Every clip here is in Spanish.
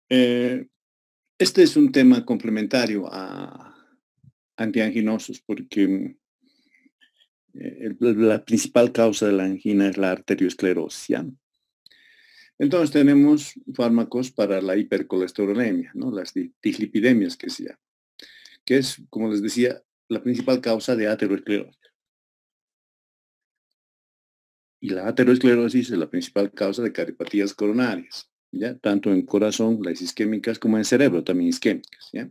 Eh, este es un tema complementario a antianginosos porque la principal causa de la angina es la arteriosclerosis, ¿ya? Entonces tenemos fármacos para la hipercolesterolemia, ¿no? Las dislipidemias que se llama, que es, como les decía, la principal causa de aterosclerosis. Y la aterosclerosis es la principal causa de cardiopatías coronarias, ¿ya? Tanto en corazón, las isquémicas, como en cerebro, también isquémicas, ¿ya?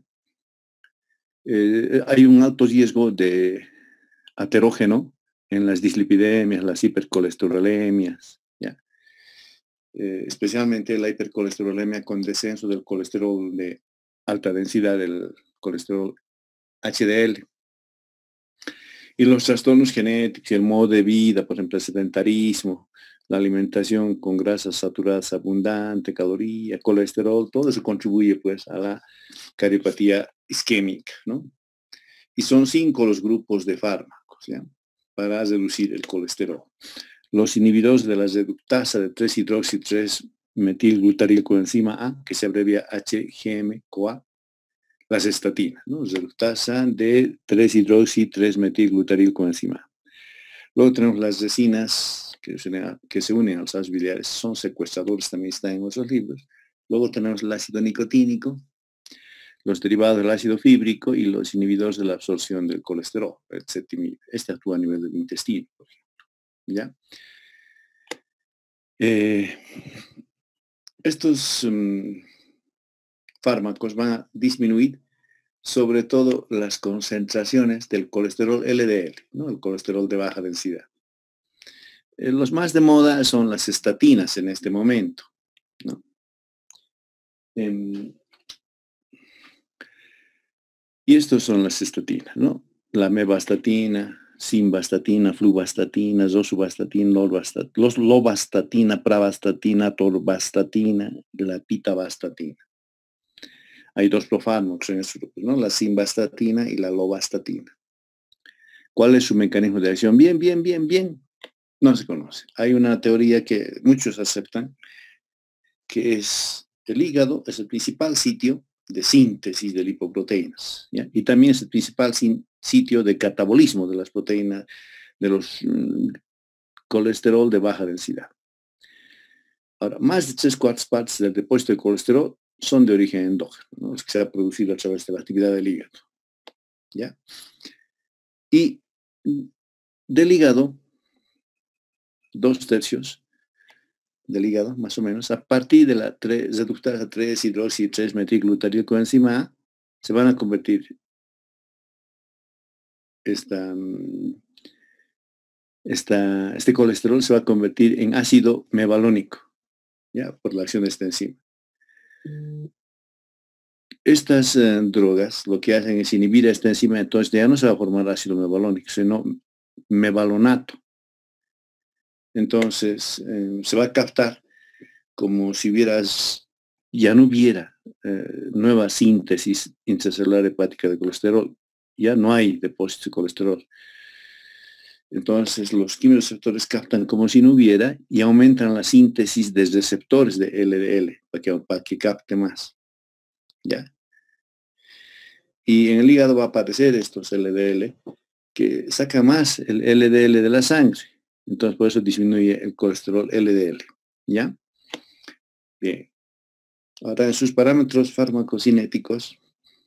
Hay un alto riesgo de aterógeno en las dislipidemias, las hipercolesterolemias, ¿ya? Especialmente la hipercolesterolemia con descenso del colesterol de alta densidad, del colesterol HDL. Y los trastornos genéticos, el modo de vida, por ejemplo, el sedentarismo, la alimentación con grasas saturadas abundante, calorías, colesterol, todo eso contribuye pues a la cardiopatía isquémica, ¿no? Y son 5 los grupos de fármacos, ¿ya? Para reducir el colesterol. Los inhibidores de la reductasa de 3-hidroxi-3-metilglutarilcoenzima A, que se abrevia HGM-CoA, las estatinas, ¿no? Reductasa de 3-hidroxi-3-metilglutarilcoenzima A. Luego tenemos las resinas que se unen a los ácidos biliares, son secuestradores, también están en otros libros. Luego tenemos el ácido nicotínico, los derivados del ácido fíbrico y los inhibidores de la absorción del colesterol, etc. Este actúa a nivel del intestino, por ejemplo, ¿ya? Estos fármacos van a disminuir sobre todo las concentraciones del colesterol LDL, ¿no? El colesterol de baja densidad. Los más de moda son las estatinas en este momento, ¿no? Y estos son las estatinas, ¿no? La mevastatina, simvastatina, fluvastatina, rosuvastatina, lovastatina, pravastatina, torvastatina, la pitavastatina. Hay 2 profármacos en estos grupos, ¿no? La simvastatina y la lovastatina. ¿Cuál es su mecanismo de acción? Bien. No se conoce. Hay una teoría que muchos aceptan, que es el hígado es el principal sitio de síntesis de lipoproteínas, ¿ya? Y también es el principal sitio de catabolismo de las proteínas, de los colesterol de baja densidad. Ahora, más de 3/4 partes del depósito de colesterol son de origen endógeno, ¿no? Es que se ha producido a través de la actividad del hígado, ¿ya? Y del hígado, 2/3 del hígado, más o menos, a partir de la reductasa 3-hidroxi-3-metilglutarilcoenzima A, se van a convertir este colesterol se va a convertir en ácido mevalónico, ¿ya? Por la acción de esta enzima. Estas drogas lo que hacen es inhibir esta enzima, entonces ya no se va a formar ácido mevalónico, sino mevalonato. Entonces se va a captar como si ya no hubiera nueva síntesis intracelular hepática de colesterol, ya no hay depósito de colesterol. Entonces los quimioreceptores captan como si no hubiera y aumentan la síntesis de receptores de LDL para que capte más, ¿ya? Y en el hígado va a aparecer estos LDL que saca más el LDL de la sangre. Entonces por eso disminuye el colesterol LDL, ¿ya? Bien. Ahora en sus parámetros farmacocinéticos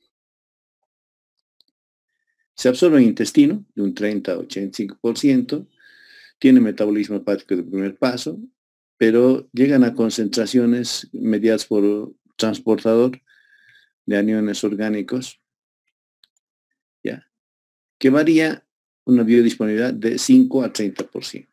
se absorbe en el intestino de un 30 a 85%, tiene metabolismo hepático de primer paso, pero llegan a concentraciones mediadas por transportador de aniones orgánicos, ¿ya? Que varía una biodisponibilidad de 5 a 30%.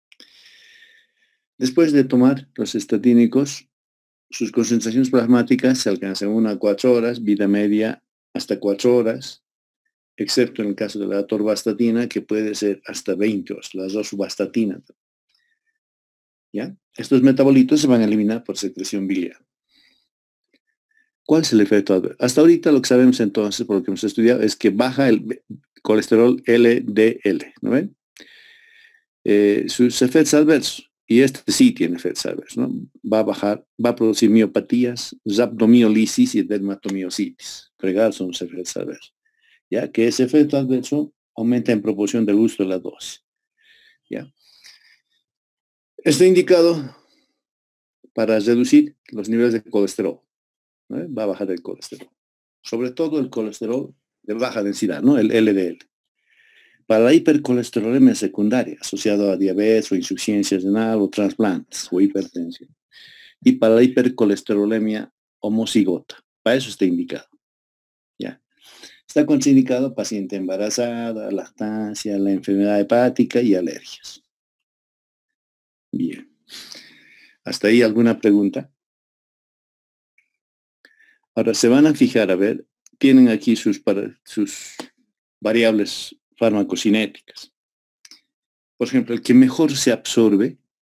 Después de tomar los estatínicos, sus concentraciones plasmáticas se alcanzan 1 a 4 horas, vida media hasta 4 horas, excepto en el caso de la atorvastatina, que puede ser hasta 20 horas, la rosuvastatina, ¿ya? Estos metabolitos se van a eliminar por secreción biliar. ¿Cuál es el efecto adverso? Hasta ahorita lo que sabemos entonces, por lo que hemos estudiado, es que baja el colesterol LDL, ¿no ven? Sus efectos adversos, y este sí tiene efectos adversos, ¿no? Va a bajar, va a producir miopatías, rhabdomiolisis y dermatomiositis. Fregar son los efectos adversos. Ya que ese efecto adverso aumenta en proporción del uso de la dosis. ¿Ya? Está indicado para reducir los niveles de colesterol, ¿no? Va a bajar el colesterol. Sobre todo el colesterol de baja densidad, ¿no? El LDL. Para la hipercolesterolemia secundaria, asociado a diabetes o insuficiencia renal o trasplantes o hipertensión. Y para la hipercolesterolemia homocigota. Para eso está indicado. ¿Ya? Está contraindicado paciente embarazada, lactancia, la enfermedad hepática y alergias. Bien. ¿Hasta ahí alguna pregunta? Ahora se van a fijar, a ver, tienen aquí sus variables farmacocinéticas. Por ejemplo, el que mejor se absorbe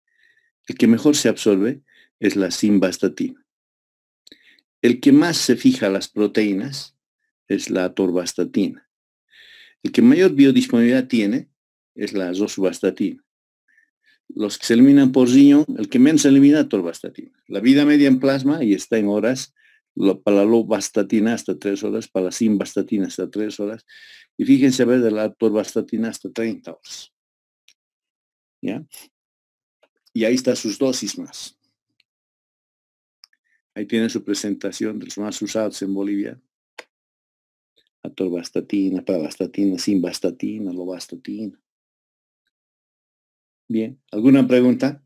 es la simvastatina. El que más se fija a las proteínas es la atorvastatina. El que mayor biodisponibilidad tiene es la rosuvastatina. Los que se eliminan por riñón, el que menos se elimina atorvastatina. La vida media en plasma, y está en horas, para la lovastatina hasta 3 horas, para la simvastatina hasta 3 horas, y fíjense a ver de la atorvastatina hasta 30 horas. ¿Ya? Y ahí está sus dosis más. Ahí tiene su presentación de los más usados en Bolivia. Atorvastatina, pravastatina, simvastatina, lovastatina. Bien, ¿alguna pregunta?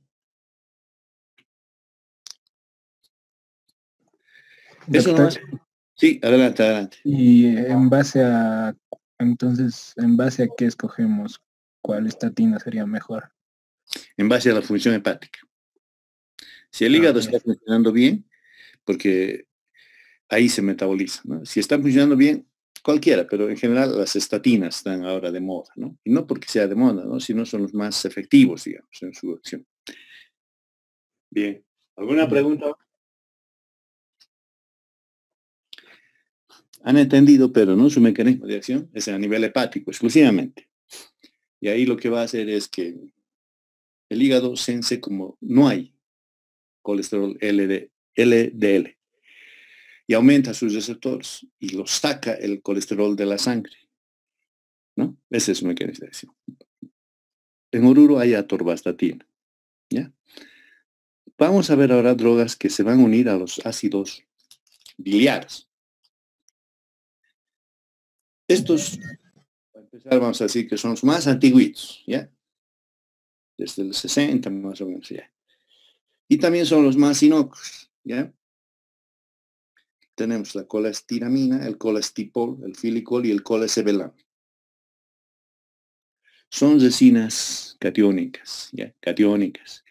Eso Doctor, nomás. Sí, adelante, adelante. y entonces, ¿en base a qué escogemos cuál estatina sería mejor? En base a la función hepática. Si el Ah, hígado ok. está funcionando bien, porque ahí se metaboliza, ¿no? Si está funcionando bien, cualquiera, pero en general las estatinas están ahora de moda, ¿no? Y no porque sea de moda, ¿no? Sino son los más efectivos, digamos, en su acción. Bien. ¿Alguna Ya. pregunta? Han entendido, pero no su mecanismo de acción es a nivel hepático exclusivamente. Y ahí lo que va a hacer es que el hígado sense como no hay colesterol LDL y aumenta sus receptores y los saca el colesterol de la sangre, ¿no? Ese es su mecanismo de acción. En Oruro hay atorvastatina, ¿ya? Vamos a ver ahora drogas que se van a unir a los ácidos biliares. Estos, para empezar, vamos a decir que son los más antiguitos, ¿ya? Desde el 60 más o menos, ¿ya? Y también son los más inocuos, ¿ya? Tenemos la colestiramina, el colestipol, el filicol y el colesevelam. Son resinas catiónicas, ¿ya? Catiónicas.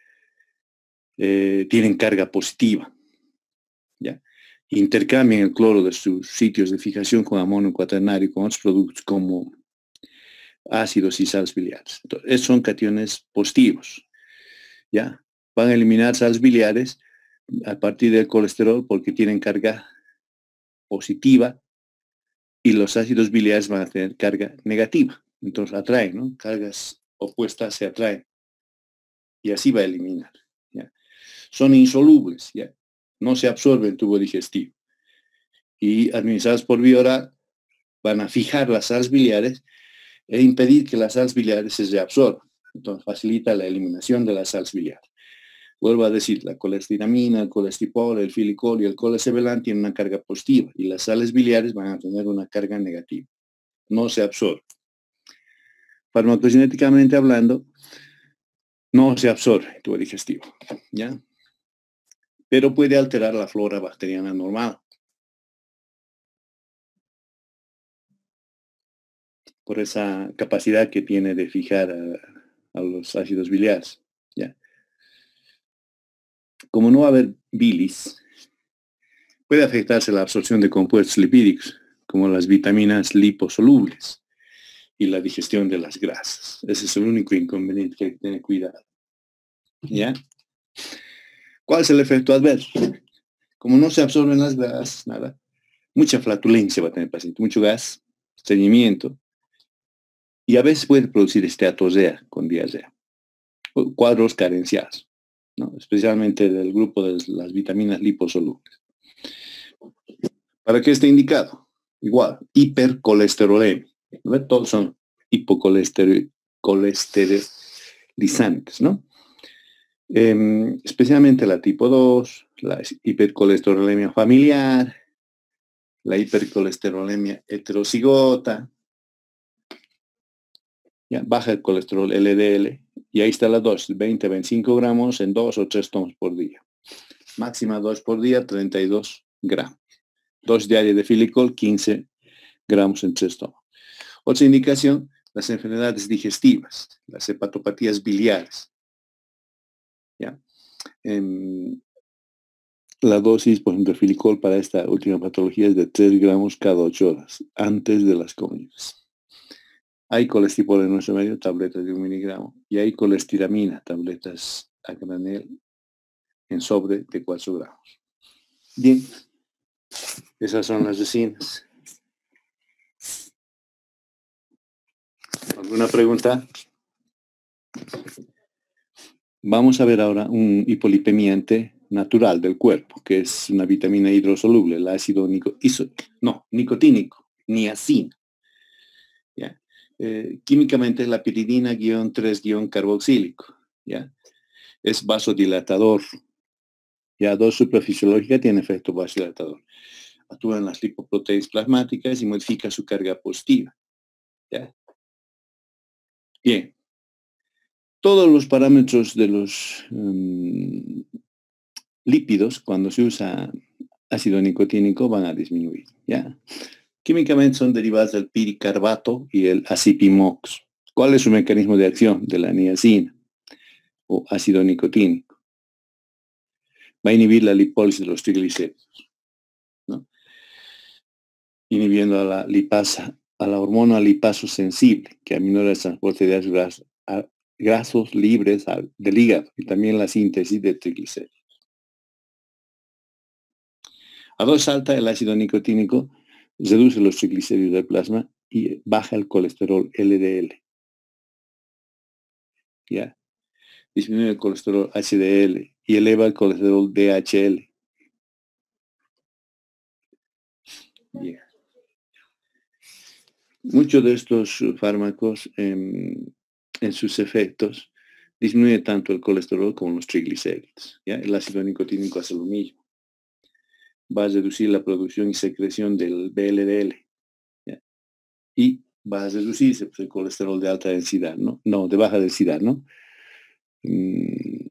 Tienen carga positiva, ¿ya? Intercambian el cloro de sus sitios de fijación con amonio cuaternario y con otros productos como ácidos y sales biliares. Entonces, son cationes positivos, ¿ya? Van a eliminar sales biliares a partir del colesterol porque tienen carga positiva y los ácidos biliares van a tener carga negativa. Entonces atraen, ¿no? Cargas opuestas se atraen y así va a eliminar, ¿ya? Son insolubles, ¿ya? No se absorben en tubo digestivo y administradas por vía oral van a fijar las sales biliares e impedir que las sales biliares se reabsorban. Entonces facilita la eliminación de las sales biliares. Vuelvo a decir, la colestiramina, el colestipol, el filicol y el colesevelam tienen una carga positiva y las sales biliares van a tener una carga negativa. No se absorbe. Farmacocinéticamente hablando, no se absorbe tubo digestivo, ¿ya? Pero puede alterar la flora bacteriana normal. Por esa capacidad que tiene de fijar a los ácidos biliares, ¿ya? Como no va a haber bilis, puede afectarse la absorción de compuestos lipídicos, como las vitaminas liposolubles y la digestión de las grasas. Ese es el único inconveniente que hay que tener cuidado, ¿ya? ¿Cuál es el efecto adverso? Como no se absorben las grasas, nada, mucha flatulencia va a tener el paciente, mucho gas, estreñimiento, y a veces puede producir esteatosea con diarrea. cuadros carenciados, ¿no? Especialmente del grupo de las vitaminas liposolubles. ¿Para qué está indicado? Igual, hipercolesterolemia. ¿No? Todos son hipocolesterolizantes, ¿no? Especialmente la tipo 2, la hipercolesterolemia familiar, la hipercolesterolemia heterocigota, ya, baja el colesterol LDL, y ahí está la dosis, 20 a 25 gramos en 2 o 3 tomos por día. Máxima 2 por día, 32 gramos. Dosis diaria de filicol, 15 gramos en 3 tomos. Otra indicación, las enfermedades digestivas, las hepatopatías biliares. ¿Ya? La dosis, por ejemplo, de filicol para esta última patología es de 3 gramos cada 8 horas, antes de las comidas. Hay colesterol en nuestro medio, tabletas de 1 miligramo, y hay colestiramina, tabletas a granel en sobre de 4 gramos. Bien, esas son las resinas. ¿Alguna pregunta? Vamos a ver ahora un hipolipemiante natural del cuerpo, que es una vitamina hidrosoluble, el ácido nicotínico, niacina. ¿Ya? Químicamente es la piridina-3-carboxílico. ¿Ya? Es vasodilatador. Ya, dosis suprafisiológica tiene efecto vasodilatador. Actúa en las lipoproteínas plasmáticas y modifica su carga positiva. ¿Ya? Bien. Todos los parámetros de los lípidos, cuando se usa ácido nicotínico, van a disminuir. ¿Ya? Químicamente son derivados del piricarbato y el acipimox. ¿Cuál es su mecanismo de acción de la niacina o ácido nicotínico? Va a inhibir la lipólisis de los triglicéridos, ¿no? Inhibiendo a la lipasa, a la hormona lipasosensible, que aminora el transporte de ácidos grasos libres del hígado y también la síntesis de triglicéridos. A dosis alta, el ácido nicotínico reduce los triglicéridos del plasma y baja el colesterol LDL. ¿Ya? Disminuye el colesterol HDL y eleva el colesterol DHL. Bien. Muchos de estos fármacos en sus efectos disminuye tanto el colesterol como los triglicéridos. ¿Ya? El ácido nicotínico hace lo mismo. Va a reducir la producción y secreción del VLDL. ¿Ya? Y va a reducirse pues, el colesterol de alta densidad, ¿no? No, de baja densidad, ¿no? El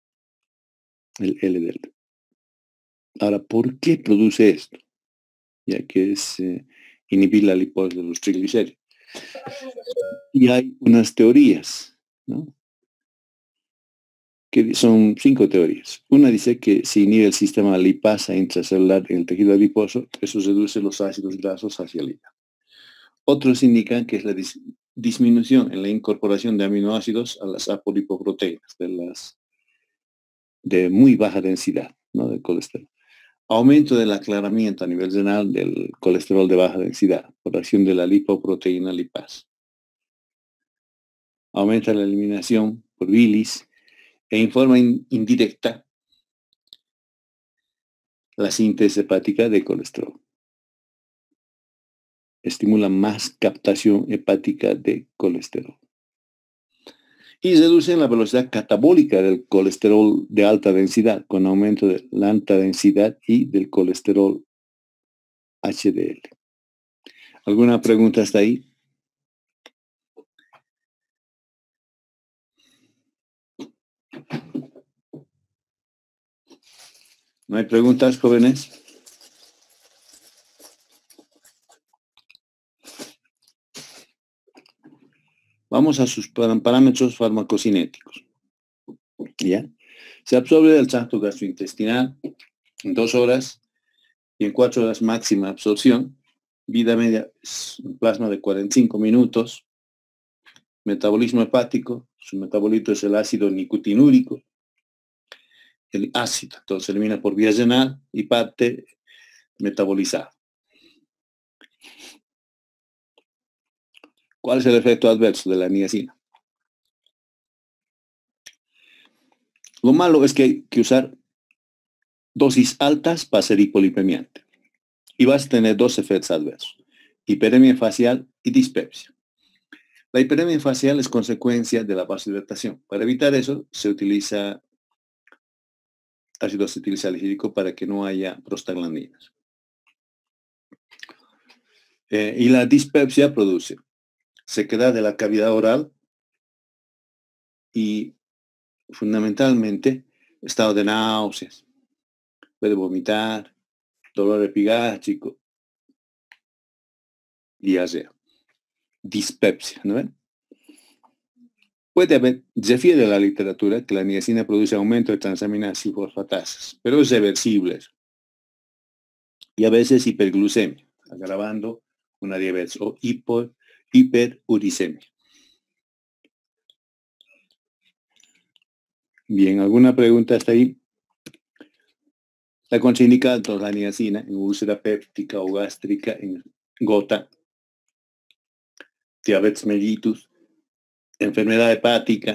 LDL. Ahora, ¿por qué produce esto? Ya que es inhibir la lipólisis de los triglicéridos. Y hay unas teorías, ¿no? Que son 5 teorías. Una dice que si inhibe el sistema lipasa intracelular en el tejido adiposo, eso reduce los ácidos grasos hacia el hígado. Otros indican que es la disminución en la incorporación de aminoácidos a las apolipoproteínas, de muy baja densidad, ¿no? De colesterol. Aumento del aclaramiento a nivel renal del colesterol de baja densidad por acción de la lipoproteína lipasa. Aumenta la eliminación por bilis e en forma indirecta la síntesis hepática de colesterol. Estimula más captación hepática de colesterol. Y reducen la velocidad catabólica del colesterol de alta densidad con aumento de la alta densidad y del colesterol HDL. ¿Alguna pregunta hasta ahí? ¿No hay preguntas, jóvenes? Vamos a sus parámetros farmacocinéticos. ¿Ya? Se absorbe del tracto gastrointestinal en 2 horas y en 4 horas máxima absorción. Vida media es un plasma de 45 minutos. Metabolismo hepático, su metabolito es el ácido nicotinúrico. El ácido, entonces se elimina por vía renal y parte metabolizada. ¿Cuál es el efecto adverso de la niacina? Lo malo es que hay que usar dosis altas para ser hipolipemiante. Y vas a tener dos efectos adversos: hiperemia facial y dispepsia. La hiperemia facial es consecuencia de la vasodilatación. Para evitar eso, se utiliza ácido acetilsalicílico para que no haya prostaglandinas. Y la dispepsia produce sequedad de la cavidad oral y fundamentalmente estado de náuseas, puede vomitar, dolor epigástrico, diarrea. Dispepsia, ¿no ven? Puede haber, refiere a la literatura que la niacina produce aumento de transaminases y fosfatasas, pero es reversible eso. Y a veces hiperglucemia, agravando una diabetes, o hiperuricemia. Bien, ¿alguna pregunta hasta ahí? La contraindicada entonces la niacina en úlcera péptica o gástrica, en gota, diabetes mellitus, enfermedad hepática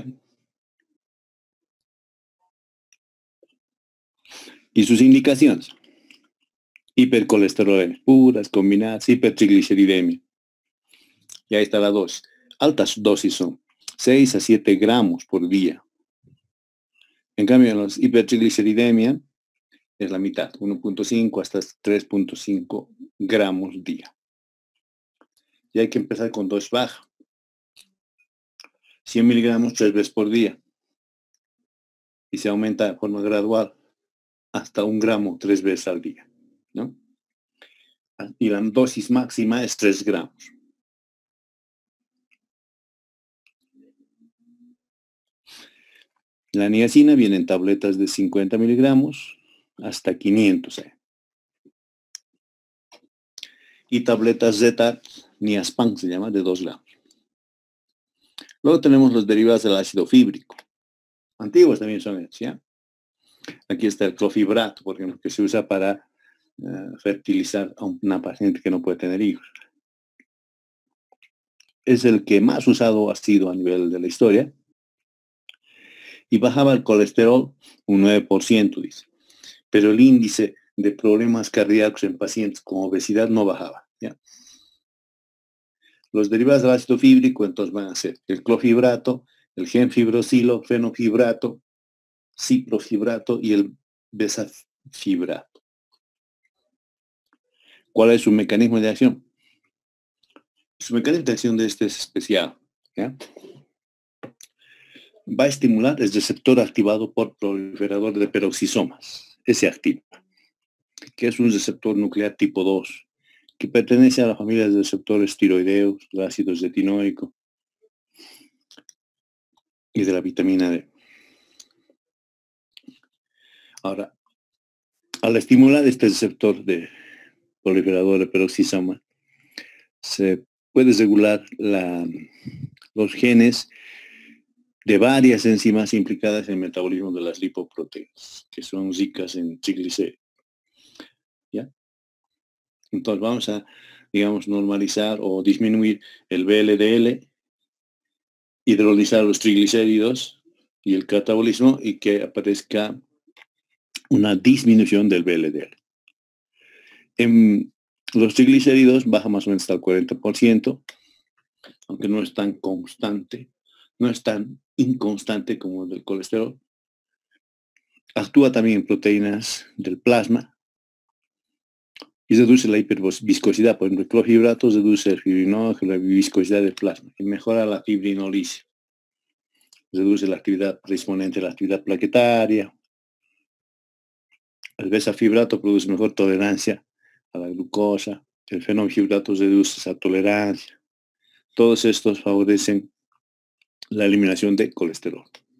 y sus indicaciones: hipercolesterolemia puras, combinadas, hipertrigliceridemia. Y ahí está la dosis. Altas dosis son 6 a 7 gramos por día. En cambio, en los hipertrigliceridemia es la mitad, 1.5 hasta 3.5 gramos día. Y hay que empezar con dosis baja. 100 miligramos 3 veces por día. Y se aumenta de forma gradual hasta 1 gramo 3 veces al día, ¿no? Y la dosis máxima es 3 gramos. La niacina viene en tabletas de 50 miligramos hasta 500. Y tabletas Zeta Niaspan se llama, de 2 gramos. Luego tenemos los derivados del ácido fíbrico. Antiguos también son estos, ¿ya? Aquí está el clofibrato, por ejemplo, que se usa para fertilizar a una paciente que no puede tener hijos. Es el que más usado ha sido a nivel de la historia. Y bajaba el colesterol un 9%, dice. Pero el índice de problemas cardíacos en pacientes con obesidad no bajaba, ¿ya? Los derivados del ácido fíbrico entonces van a ser el clofibrato, el genfibrosilo, fenofibrato, ciprofibrato y el besafibrato. ¿Cuál es su mecanismo de acción? Su mecanismo de acción de este es especial, ¿ya? Va a estimular el receptor activado por proliferador de peroxisomas. Ese activa, que es un receptor nuclear tipo 2, que pertenece a la familia de receptores tiroideos, del ácido retinoico y de la vitamina D. Ahora, al estimular este receptor de proliferador de peroxisoma, se puede regular los genes de varias enzimas implicadas en el metabolismo de las lipoproteínas, que son ricas en triglicéridos. ¿Ya? Entonces vamos a, digamos, normalizar o disminuir el VLDL, hidrolizar los triglicéridos y el catabolismo, y que aparezca una disminución del VLDL. En los triglicéridos baja más o menos hasta el 40%, aunque no es tan constante, no es tan inconstante como el del colesterol. Actúa también en proteínas del plasma y reduce la hiperviscosidad. Por ejemplo, el clofibrato reduce el fibrinógeno, la viscosidad del plasma, y mejora la fibrinolisis. Reduce la actividad predisponente a la actividad plaquetaria. El besafibrato produce mejor tolerancia a la glucosa. El fenofibrato reduce esa tolerancia. Todos estos favorecen la eliminación de colesterol,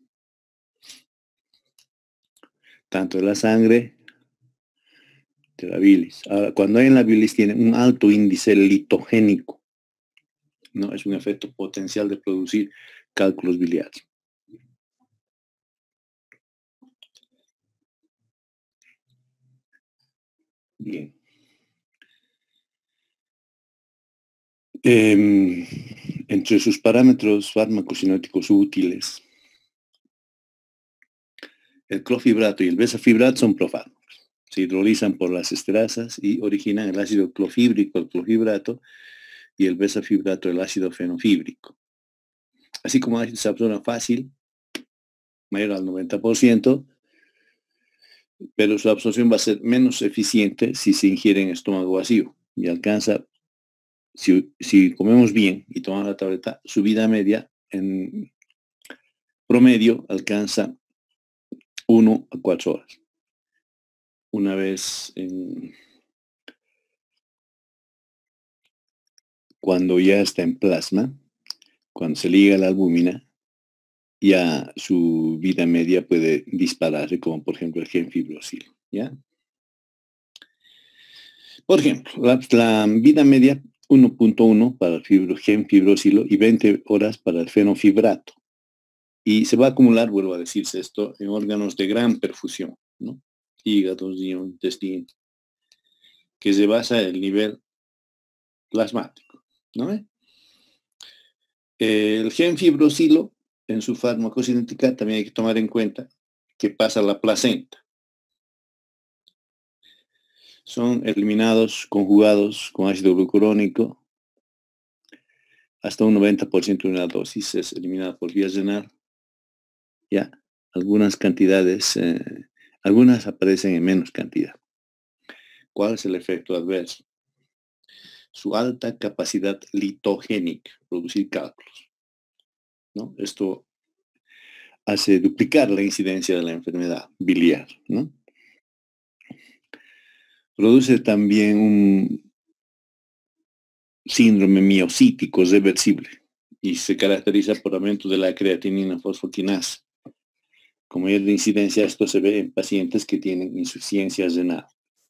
tanto de la sangre, de la bilis. Ahora, cuando hay en la bilis tiene un alto índice litogénico, ¿no? Es un efecto potencial de producir cálculos biliares. Bien. Entre sus parámetros farmacocinéticos útiles El clofibrato y el bezafibrato son profármacos. Se hidrolizan por las esterasas y originan el ácido clofíbrico, el clofibrato, y el bezafibrato, el ácido fenofíbrico. Así como se absorben fácil, mayor al 90%, pero su absorción va a ser menos eficiente si se ingiere en estómago vacío y alcanza, si comemos bien y tomamos la tableta, su vida media en promedio alcanza 1 a 4 horas. Una vez cuando ya está en plasma, cuando se liga la albúmina, ya su vida media puede dispararse, como por ejemplo el genfibrosilo, ¿ya? Por ejemplo, la vida media 1.1 para el genfibrosilo y 20 horas para el fenofibrato. Y se va a acumular, vuelvo a decirse esto, en órganos de gran perfusión, ¿no? Hígado, riñón, intestino, que se basa en el nivel plasmático, ¿no? El genfibrosilo, en su farmacocinética, también hay que tomar en cuenta que pasa a la placenta. Son eliminados, conjugados con ácido glucurónico. Hasta un 90% de una dosis es eliminada por vía renal. Ya, algunas cantidades, algunas aparecen en menos cantidad. ¿Cuál es el efecto adverso? Su alta capacidad litogénica, producir cálculos, ¿no? Esto hace duplicar la incidencia de la enfermedad biliar, ¿no? Produce también un síndrome miocítico reversible y se caracteriza por aumento de la creatinina fosfoquinasa. Como es de incidencia, esto se ve en pacientes que tienen insuficiencia renal.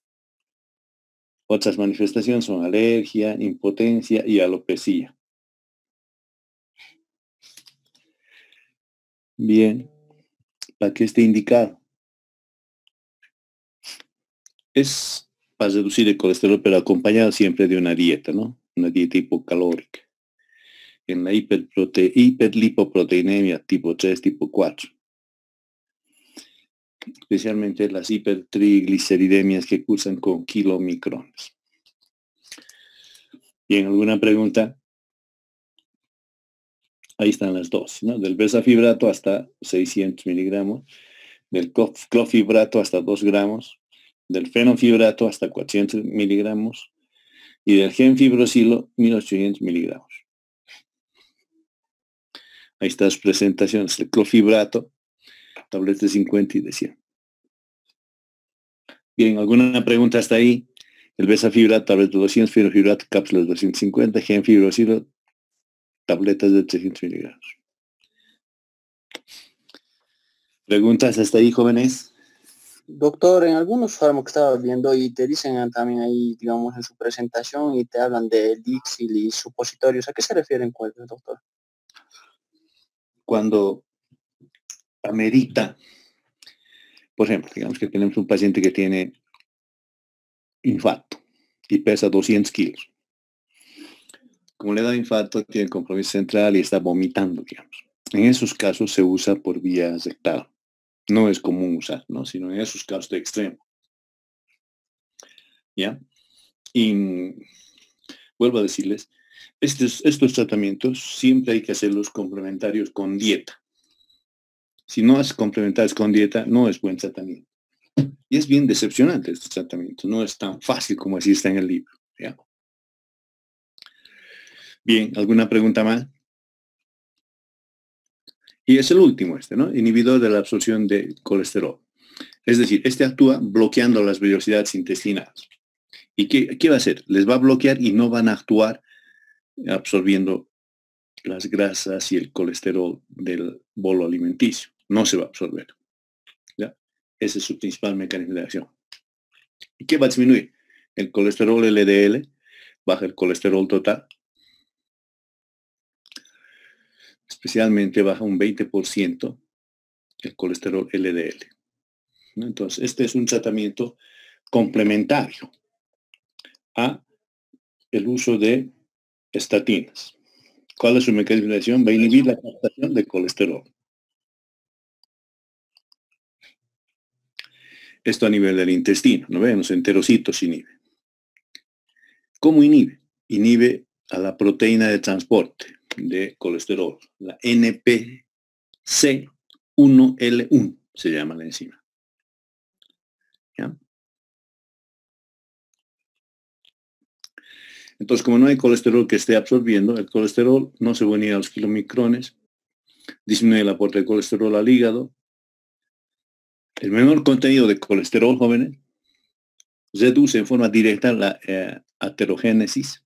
Otras manifestaciones son alergia, impotencia y alopecia. Bien, ¿para qué esté indicado? Es para reducir el colesterol, pero acompañado siempre de una dieta, ¿no? Una dieta hipocalórica. En la hiperlipoproteinemia tipo 3, tipo 4. Especialmente las hipertrigliceridemias que cursan con kilomicrones. Bien, ¿alguna pregunta? Ahí están las dosis, ¿no? Del bezafibrato hasta 600 miligramos, del clofibrato hasta 2 gramos, del fenofibrato hasta 400 miligramos y del genfibrosilo 1800 miligramos. Ahí están las presentaciones, el clofibrato, tabletas de 50 y de 100. Bien, ¿alguna pregunta hasta ahí? El bezafibrato, tabletas de 200, fenofibrato, cápsulas de 250, genfibrosilo, tabletas de 300 miligramos. ¿Preguntas hasta ahí, jóvenes? Doctor, en algunos fármacos que estaba viendo y te dicen también ahí, digamos, en su presentación y te hablan de Dixil y supositorios. ¿A qué se refieren con ellos, doctor? Cuando amerita, por ejemplo, digamos que tenemos un paciente que tiene infarto y pesa 200 kilos. Como le da infarto, tiene compromiso central y está vomitando, digamos. En esos casos se usa por vía rectal. No es común usar, ¿no? Sino en esos casos de extremo. ¿Ya? Y vuelvo a decirles, estos tratamientos siempre hay que hacerlos complementarios con dieta. Si no haces complementarios con dieta, no es buen tratamiento. Y es bien decepcionante este tratamiento. No es tan fácil como así está en el libro. ¿Ya? Bien, ¿alguna pregunta más? Y es el último ¿no? Inhibidor de la absorción de colesterol. Es decir, actúa bloqueando las velocidades intestinales. ¿Y qué va a hacer? Les va a bloquear y no van a actuar absorbiendo las grasas y el colesterol del bolo alimenticio. No se va a absorber. ¿Ya? Ese es su principal mecanismo de acción. ¿Y qué va a disminuir? El colesterol LDL, baja el colesterol total. Especialmente baja un 20% el colesterol LDL. ¿No? Entonces, este es un tratamiento complementario a el uso de estatinas. ¿Cuál es su mecanismo de acción? Va a inhibir la captación de colesterol. Esto a nivel del intestino, ¿no ven? Los enterocitos inhibe. ¿Cómo inhibe? Inhibe a la proteína de transporte de colesterol, la NPC1L1 se llama la enzima. ¿Ya? Entonces, como no hay colesterol que esté absorbiendo, el colesterol no se va a unir a los kilomicrones, disminuye el aporte de colesterol al hígado. El menor contenido de colesterol, jóvenes, reduce en forma directa la aterogénesis.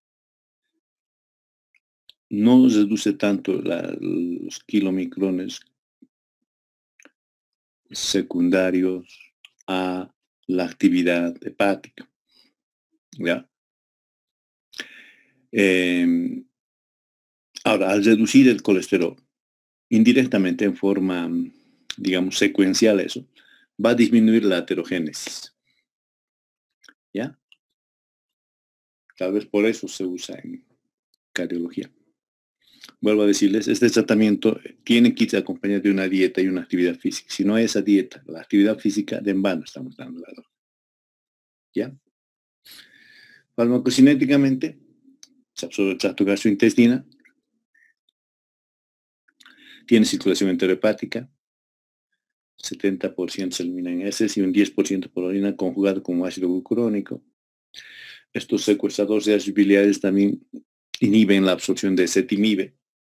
No reduce tanto los kilomicrones secundarios a la actividad hepática. ¿Ya? Ahora, al reducir el colesterol, indirectamente en forma, digamos, secuencial eso, va a disminuir la aterogénesis. ¿Ya? Tal vez por eso se usa en cardiología. Vuelvo a decirles, este tratamiento tiene que ir acompañado de una dieta y una actividad física. Si no hay esa dieta, la actividad física, de en vano estamos dando la droga. ¿Ya? Farmacocinéticamente, se absorbe el tracto gastrointestinal, tiene circulación enterohepática, 70% se elimina en heces y un 10% por orina conjugado con ácido glucurónico. Estos secuestradores de ácidos biliares también inhiben la absorción de ezetimibe.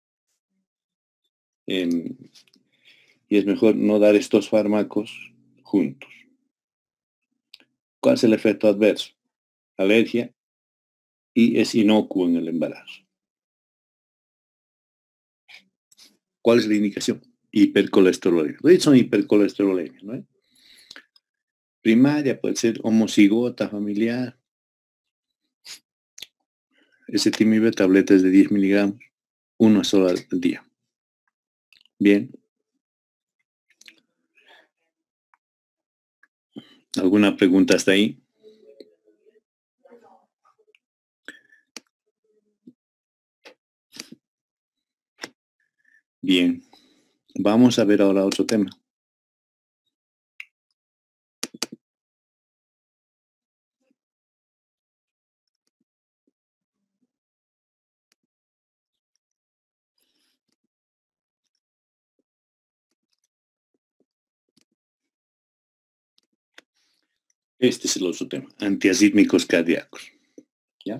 Y es mejor no dar estos fármacos juntos. ¿Cuál es el efecto adverso? Alergia y es inocuo en el embarazo. ¿Cuál es la indicación? Hipercolesterolemia. Son hipercolesterolemia, ¿no? Primaria puede ser homocigota familiar. Ezetimibe, tabletas de 10 miligramos, una sola al día. Bien. ¿Alguna pregunta hasta ahí? Bien. Vamos a ver ahora otro tema. Este es el otro tema, antiasítmicos cardíacos. ¿Ya?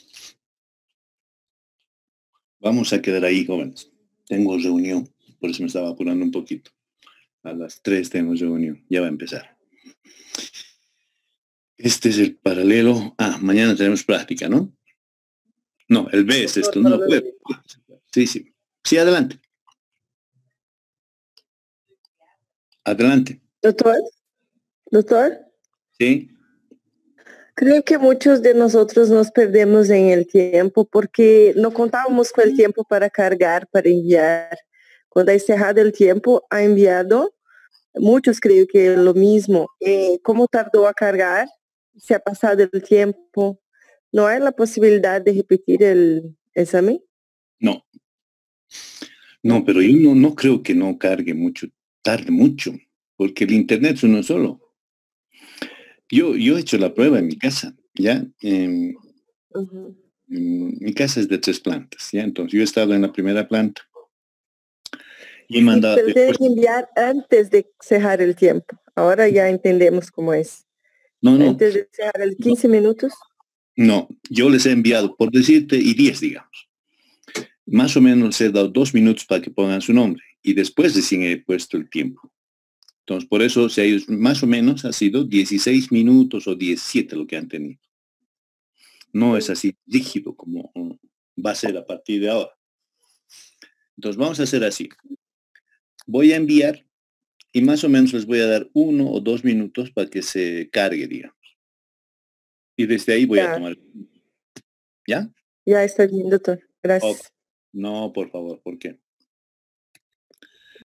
Vamos a quedar ahí, jóvenes. Tengo reunión, por eso me estaba apurando un poquito. A las 3 tenemos reunión, ya va a empezar. Este es el paralelo. Mañana tenemos práctica, ¿no? No, el B es esto. No, sí, sí. Sí, adelante. Adelante. Doctor, Sí. creo que muchos de nosotros nos perdemos en el tiempo porque no contábamos con el tiempo para cargar, para enviar. Cuando ha cerrado el tiempo, ha enviado. Muchos creo que lo mismo. ¿Cómo tardó a cargar? ¿Se ha pasado el tiempo? ¿No hay la posibilidad de repetir el examen? No. No, pero yo no creo que no cargue mucho, tarde mucho, porque el internet es uno solo. Yo he hecho la prueba en mi casa, ¿ya? Mi casa es de 3 plantas, ¿ya? Entonces yo he estado en la primera planta y he mandado... Pero tiene que enviar antes de cerrar el tiempo. Ahora ya entendemos cómo es. No. Antes de cerrar el 15 minutos. No, yo les he enviado, por decirte, y 10, digamos. Más o menos les he dado 2 minutos para que pongan su nombre y después recién he puesto el tiempo. Entonces, por eso, si ellos más o menos ha sido 16 minutos o 17 lo que han tenido. No es así rígido como va a ser a partir de ahora. Entonces, vamos a hacer así. Voy a enviar y más o menos les voy a dar 1 o 2 minutos para que se cargue, digamos. Y desde ahí voy a tomar. ¿Ya? Ya está bien, doctor. Gracias. Okay. No, por favor, ¿por qué?